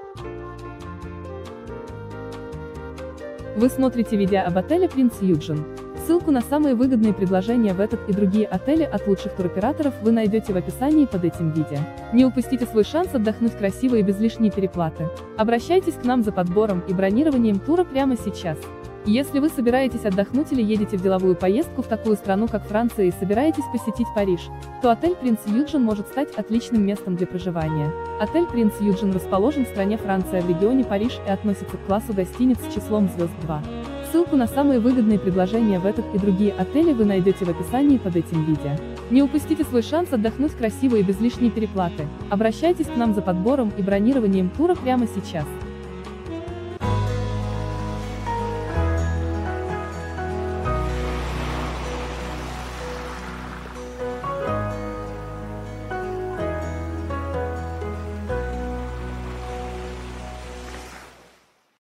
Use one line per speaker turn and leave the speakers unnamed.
Вы смотрите видео об отеле Принц Юджин. Ссылку на самые выгодные предложения в этот и другие отели от лучших туроператоров вы найдете в описании под этим видео. Не упустите свой шанс отдохнуть красиво и без лишней переплаты. Обращайтесь к нам за подбором и бронированием тура прямо сейчас. Если вы собираетесь отдохнуть или едете в деловую поездку в такую страну, как Франция, и собираетесь посетить Париж, то отель Принц Юджин может стать отличным местом для проживания. Отель Принц Юджин расположен в стране Франция в регионе Париж и относится к классу гостиниц с числом звезд 2. Ссылку на самые выгодные предложения в этот и другие отели вы найдете в описании под этим видео. Не упустите свой шанс отдохнуть красиво и без лишней переплаты. Обращайтесь к нам за подбором и бронированием тура прямо сейчас.